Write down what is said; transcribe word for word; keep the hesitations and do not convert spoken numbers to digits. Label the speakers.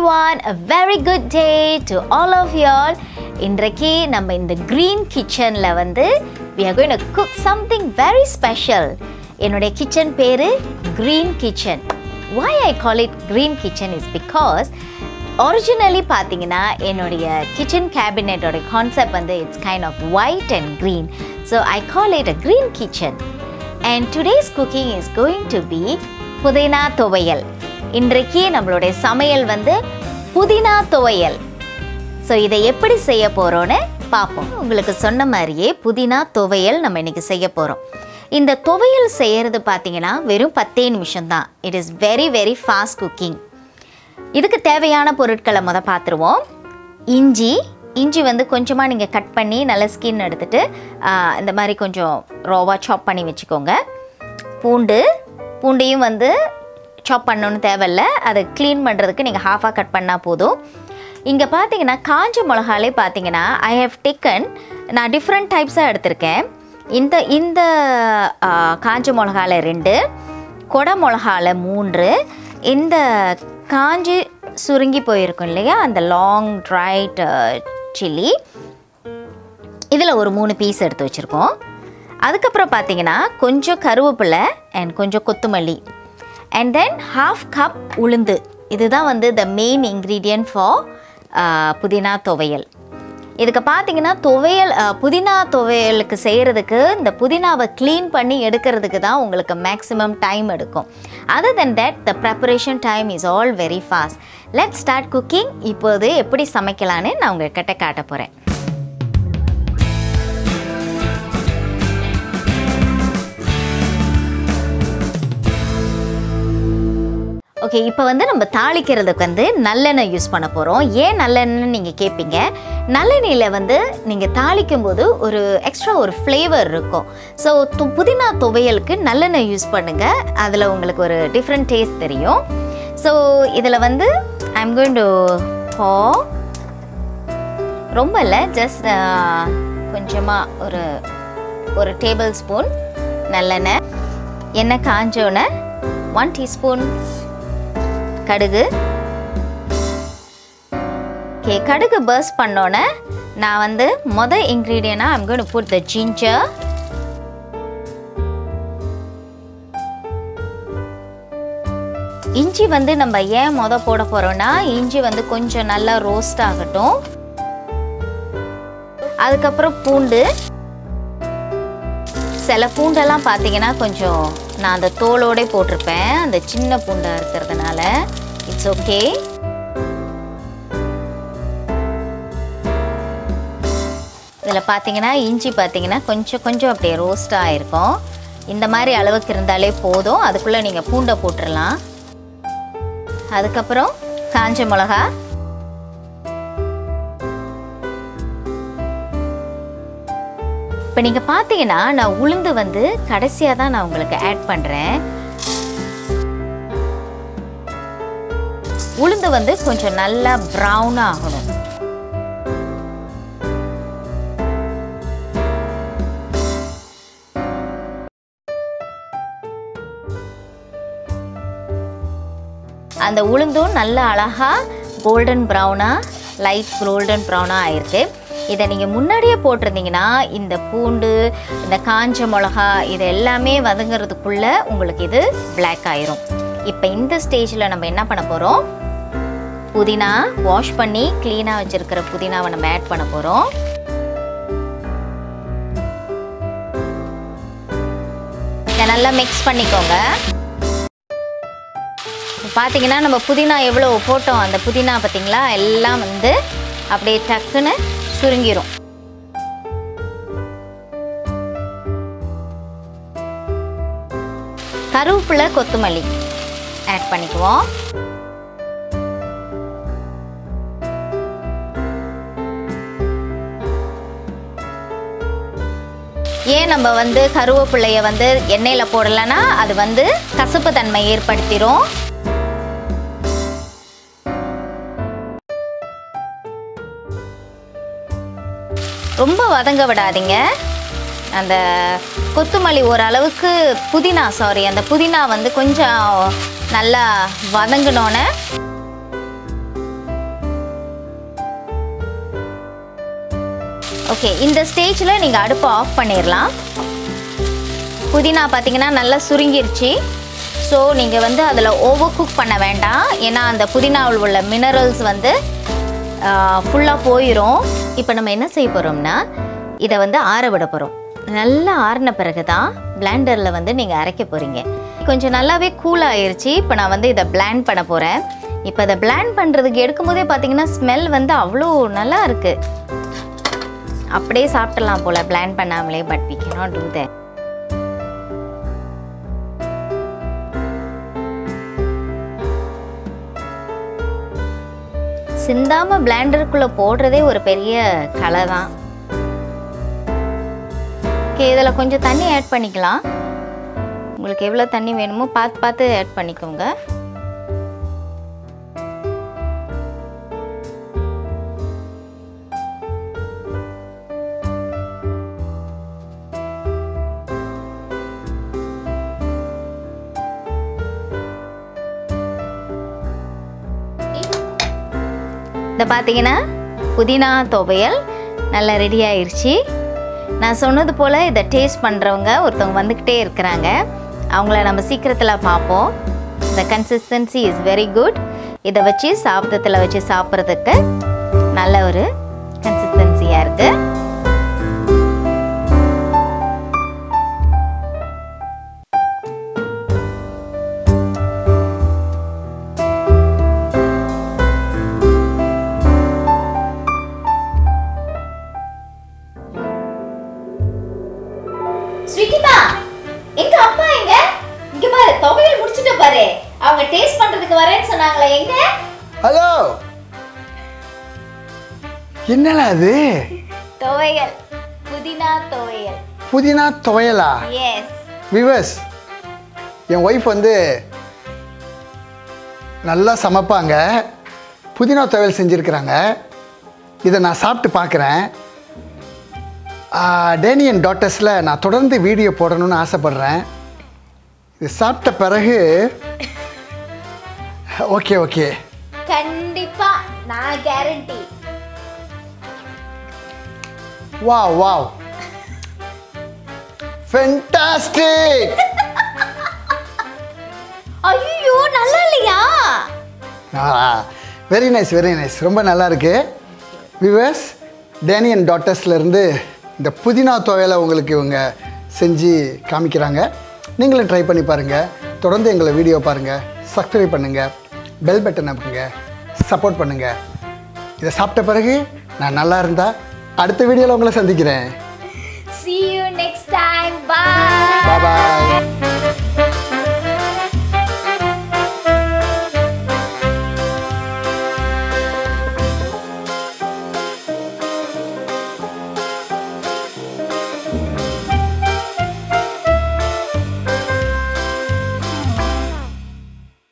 Speaker 1: everyone, a very good day to all of y'all. இன்றைக்கு நம்ம இந்த green kitchenல வந்து we are going to cook something very special. என்னுடைய kitchen பேரு green kitchen. Why I call it green kitchen is because originally பாத்தீங்கன்னா என்னுடைய kitchen cabinet ஓட concept வந்து it's kind of white and green. So I call it a green kitchen. And today's cooking is going to be pudina thuvaiyal. இன்றைக்கு நம்மளுடைய சமையல் வந்து புதினா துவையல். ஸோ இதை எப்படி செய்ய போகிறோன்னு பார்ப்போம். உங்களுக்கு சொன்ன மாதிரியே புதினா துவையல் நம்ம இன்றைக்கி செய்ய போகிறோம். இந்த துவையல் செய்கிறது பார்த்தீங்கன்னா வெறும் பத்தே நிமிஷம் தான். It is very very fast cooking. இதுக்கு தேவையான பொருட்களை முத பார்த்துருவோம். இஞ்சி இஞ்சி வந்து கொஞ்சமாக நீங்கள் கட் பண்ணி நல்ல ஸ்கின் எடுத்துகிட்டு இந்த மாதிரி கொஞ்சம் ரோவாக சாப் பண்ணி வச்சுக்கோங்க. பூண்டு பூண்டையும் வந்து சாப் பண்ணணும்னு தேவையில்லை, அதை க்ளீன் பண்ணுறதுக்கு நீங்கள் ஹாஃபாக கட் பண்ணால் போதும். இங்கே பார்த்தீங்கன்னா காஞ்ச மிளகாலே பார்த்தீங்கன்னா ஐ ஹவ் டேக்கன், நான் டிஃப்ரெண்ட் டைப்ஸாக எடுத்திருக்கேன். இந்த இந்த காஞ்ச மிளகால ரெண்டு, கொடை மிளகால மூன்று, இந்த காஞ்சி சுருங்கி போயிருக்கும் இல்லையா அந்த லாங் ட்ரைட் சில்லி, இதில் ஒரு மூணு பீஸ் எடுத்து வச்சுருக்கோம். அதுக்கப்புறம் பார்த்தீங்கன்னா கொஞ்சம் கருவேப்பிலை அண்ட் கொஞ்சம் கொத்தமல்லி and then half cup உளுந்து. இதுதான் வந்து the main ingredient for uh, புதினா துவையல். இதுக்கு பார்த்தீங்கன்னா துவையல் புதினா துவையலுக்கு செய்கிறதுக்கு இந்த புதினாவை க்ளீன் பண்ணி எடுக்கிறதுக்கு தான் உங்களுக்கு மேக்ஸிமம் டைம் எடுக்கும். other than that the preparation time is all very fast. let's start cooking. இப்போது எப்படி சமைக்கலான்னு நான் உங்கள்கிட்ட காட்ட போகிறேன். ஓகே, இப்போ வந்து நம்ம தாளிக்கிறதுக்கு வந்து நல்லெண்ணெய் யூஸ் பண்ண போகிறோம். ஏன் நல்லெண்ணெய் நீங்கள் கேட்பீங்க. நல்லெண்ணெயில் வந்து நீங்கள் தாளிக்கும் போது ஒரு எக்ஸ்ட்ரா ஒரு ஃப்ளேவர் இருக்கும். ஸோ புதினா துவையலுக்கு நல்லெண்ணெய் யூஸ் பண்ணுங்கள், அதில் உங்களுக்கு ஒரு டிஃப்ரெண்ட் டேஸ்ட் தெரியும். ஸோ இதில் வந்து ஐ எம் கோயிங் டு போ ரொம்ப இல்லை, ஜஸ்ட் கொஞ்சமாக ஒரு ஒரு டேபிள் ஸ்பூன் நல்லெண்ணெய். எண்ணெய் காஞ்சோன்னே ஒன் டீஸ்பூன் கடுகு. ஓகே, கடுகு பர்ஸ்ட் பண்ணோன்னே நான் வந்து மொதல் ingredient I'm going to put the ginger. இஞ்சி வந்து நம்ம ஏன் மொதல் போட போகிறோம்னா இஞ்சி வந்து கொஞ்சம் நல்லா ரோஸ்ட் ஆகட்டும். அதுக்கப்புறம் பூண்டு. சில பூண்டெல்லாம் பார்த்தீங்கன்னா கொஞ்சம் நான் அந்த தோலோட போட்டிருப்பேன், அந்த சின்ன பூண்டாக இருக்கிறதுனால இட்ஸ் ஓகே. இதில் பார்த்தீங்கன்னா இஞ்சி பார்த்தீங்கன்னா கொஞ்சம் கொஞ்சம் அப்படியே ரோஸ்ட் ஆகிருக்கும். இந்த மாதிரி அளவுக்கு இருந்தாலே போதும், அதுக்குள்ளே நீங்கள் பூண்டை போட்டுடலாம். அதுக்கப்புறம் காஞ்ச மிளகா, இப்போ நீங்கள் பார்த்தீங்கன்னா நான் உளுந்து வந்து கடைசியாக தான் நான் உங்களுக்கு ஆட் பண்ணுறேன். உளுந்து வந்து கொஞ்சம் நல்லா ப்ரௌனாக ஆகணும். அந்த உளுந்தும் நல்லா அழகாக கோல்டன் ப்ரௌனாக லைட் கோல்டன் ப்ரௌனாக ஆயிருக்கு. இதை நீங்கள் முன்னாடியே போட்டிருந்தீங்கன்னா இந்த பூண்டு இந்த காஞ்ச மிளகா இது எல்லாமே வதங்கிறதுக்குள்ளே உங்களுக்கு இது பிளாக் ஆயிரும். இப்போ இந்த ஸ்டேஜில் நம்ம என்ன பண்ண போகிறோம், புதினா வாஷ் பண்ணி க்ளீனாக வச்சுருக்கிற புதினாவை நம்ம ஆட் பண்ண போகிறோம். இதை நல்லா மிக்ஸ் பண்ணிக்கோங்க. பார்த்தீங்கன்னா நம்ம புதினா எவ்வளோ போட்டோம், அந்த புதினா பார்த்தீங்களா எல்லாம் வந்து அப்படியே டக்குன்னு சுருங்கிரும். கருவேப்பிலை கொத்தமல்லி ஆட் பண்ணிக்குவோம். ஏன் நம்ம வந்து கருவேப்பிலைய வந்து எண்ணெயில் போடலைன்னா அது வந்து கசப்பு தன்மை ஏற்படுத்திடும். ரொம்ப வதங்க விடாதீங்க. அந்த கொத்தமல்லி ஓரளவுக்கு புதினா சாரி அந்த புதினா வந்து கொஞ்சம் நல்லா வதங்கினோன்னே ஓகே, இந்த ஸ்டேஜில் நீங்கள் அடுப்பை ஆஃப் பண்ணிடலாம். புதினா பார்த்தீங்கன்னா நல்லா சுருங்கிருச்சு. ஸோ நீங்கள் வந்து அதில் ஓவர் குக் பண்ண வேண்டாம். ஏன்னா அந்த புதினாவில் உள்ள மினரல்ஸ் வந்து ஃபுல்லாக போயிடும். இப்போ நம்ம என்ன செய்ய போகிறோம்னா இதை வந்து ஆற விட போகிறோம். நல்லா ஆறின பிறகு தான் பிளெண்டரில் வந்து நீங்கள் அரைக்க போகிறீங்க. கொஞ்சம் நல்லாவே கூல் ஆயிடுச்சு. இப்போ நான் வந்து இதை பிளெண்ட் பண்ண போகிறேன். இப்போ இதை பிளெண்ட் பண்ணுறதுக்கு எடுக்கும் போதே பார்த்தீங்கன்னா ஸ்மெல் வந்து அவ்வளோ நல்லா இருக்குது. அப்படியே சாப்பிடலாம் போல் பிளெண்ட் பண்ணாமலே. But we cannot do that. சிந்தாமல் பிளெண்டருக்குள்ளே போடுறதே ஒரு பெரிய கலை தான். ஓகே, இதில் கொஞ்சம் தண்ணி ஆட் பண்ணிக்கலாம். உங்களுக்கு எவ்வளோ தண்ணி வேணுமோ பார்த்து பார்த்து ஆட் பண்ணிக்கோங்க. இதை பார்த்தீங்கன்னா புதினா துவையல் நல்லா ரெடி ஆயிடுச்சு. நான் சொன்னது போல் இதை டேஸ்ட் பண்ணுறவங்க ஒருத்தவங்க வந்துக்கிட்டே இருக்கிறாங்க. அவங்கள நம்ம சீக்கிரத்தில் பார்ப்போம். இந்த கன்சிஸ்டன்சி இஸ் வெரி குட். இதை வச்சு சாப்பிட்டத்தில் வச்சு சாப்பிட்றதுக்கு நல்ல ஒரு கன்சிஸ்டன்சியாக இருக்குது. ஸ்வீட்டிமா, எங்க அம்மா எங்க? இங்க பாரு, துவையல் முடிச்சிட்டு பாரு. அவங்க டேஸ்ட் பண்றதுக்கு வரேன்னு சொன்னாங்களே, எங்க?
Speaker 2: ஹலோ, என்னடா அது?
Speaker 1: துவையல், புதினா துவையல்.
Speaker 2: புதினா துவையலா?
Speaker 1: எஸ்.
Speaker 2: விவர்ஸ், என் ஒய்ஃப் வந்து நல்லா சமைப்பாங்க. புதினா துவையல் செஞ்சுருக்கிறாங்க. இதை நான் சாப்பிட்டு பார்க்குறேன். டேனி அண்ட் டாட்டர்ஸில் நான் தொடர்ந்து வீடியோ போடணும்னு ஆசைப்பட்றேன். இது சாப்பிட்ட பிறகு ஓகே ஓகே
Speaker 1: கண்டிப்பா நான் கேரண்டி.
Speaker 2: Wow wow, fantastic.
Speaker 1: ஐயோ, நல்லா இல்லையா?
Speaker 2: வெரி நைஸ் வெரி நைஸ், ரொம்ப நல்லா இருக்கு. வியூவர்ஸ், டேனி அண்ட் டாட்டர்ஸ்லேருந்து இந்த புதினா துவையலை உங்களுக்கு இவங்க செஞ்சு காமிக்கிறாங்க. நீங்களும் ட்ரை பண்ணி பாருங்கள். தொடர்ந்து எங்களை வீடியோ பாருங்கள், சப்ஸ்கிரைப் பண்ணுங்கள், பெல் பட்டன் அமுக்குங்க, சப்போர்ட் பண்ணுங்கள். இதை சாப்பிட்ட பிறகு நான் நல்லா இருந்தால் அடுத்த வீடியோவில் உங்களை சந்திக்கிறேன்.
Speaker 1: See you next time. Bye.
Speaker 2: Bye bye.